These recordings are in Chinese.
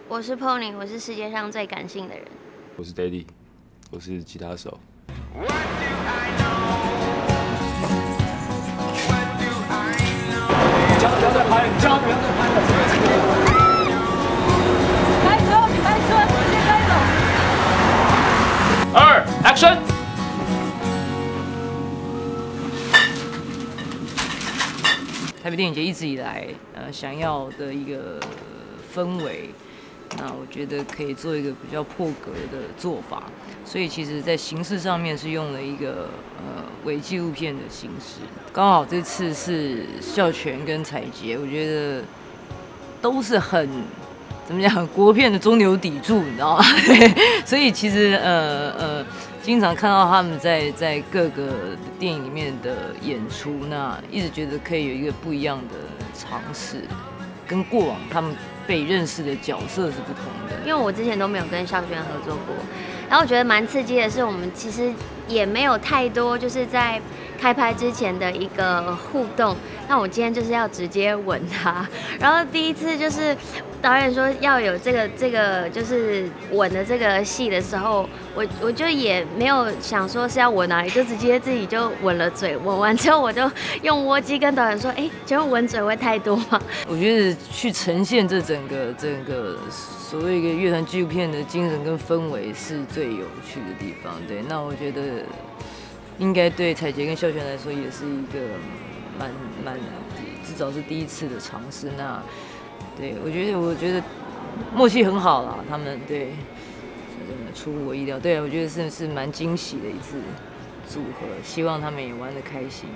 我是 Pony， 我是世界上最感性的人。 我是 Daddy， 我是吉他手。不要再拍了，你叫他不要再拍了。 开车，你开车，直接开走。 2 ，Action！ 台北电影节一直以来想要的一个氛围，那我觉得可以做一个比较破格的做法，所以其实在形式上面是用了一个伪纪录片的形式。刚好这次是孝全跟彩杰，我觉得都是很怎么讲国片的中流砥柱，你知道吗？所以其实经常看到他们在各个电影里面的演出，那一直觉得可以有一个不一样的尝试，跟过往他们被认识的角色是不同的。 因为我之前都没有跟孝全合作过，然后我觉得蛮刺激的是，我们其实也没有太多就是在开拍之前的一个互动。那我今天就是要直接吻他，然后第一次就是导演说要有这个就是吻的这个戏的时候，我就也没有想说是要吻哪里，就直接自己就吻了嘴。吻完之后，我就用窝机跟导演说：“哎，请问吻嘴会太多吗？” 我觉得去呈现这整个所谓一个乐团纪录片的精神跟氛围是最有趣的地方。对，那我觉得应该对彩杰跟孝全来说也是一个蛮至少是第一次的尝试。那对我觉得默契很好啦，他们对出乎我意料。对，我觉得是蛮惊喜的一次组合，希望他们也玩得开心。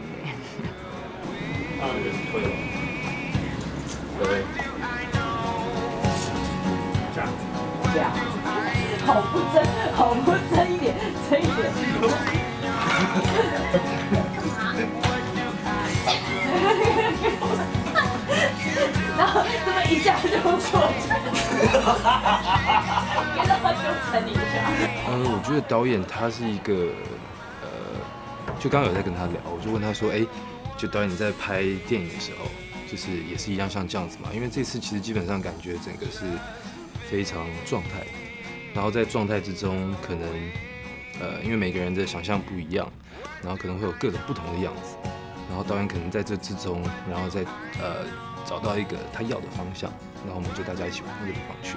对。 这样，好不真一点，真一点。然后这么一下就错，别让他纠缠你一下。 我觉得导演他是一个就刚刚有在跟他聊，我就问他说，就导演你在拍电影的时候，就是也是一样像这样子嘛？因为这次其实基本上感觉整个是非常状态，然后在状态之中，可能因为每个人的想象不一样，然后可能会有各种不同的样子，然后导演可能在这之中，然后再找到一个他要的方向，然后我们就大家一起往那个地方去。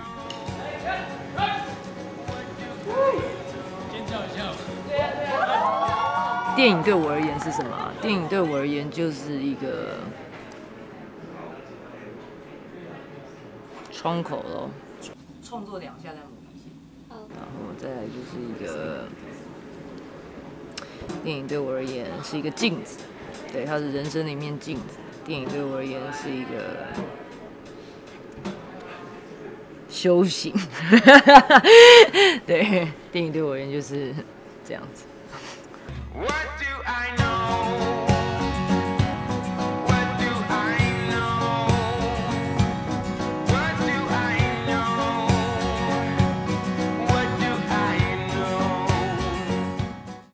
电影对我而言是什么？电影对我而言就是一个窗口咯，创作2下再磨一下，然后再来就是一个电影对我而言是一个镜子，对，它是人生的一面镜子。电影对我而言是一个修行，对，电影对我而言就是这样子。What do I know?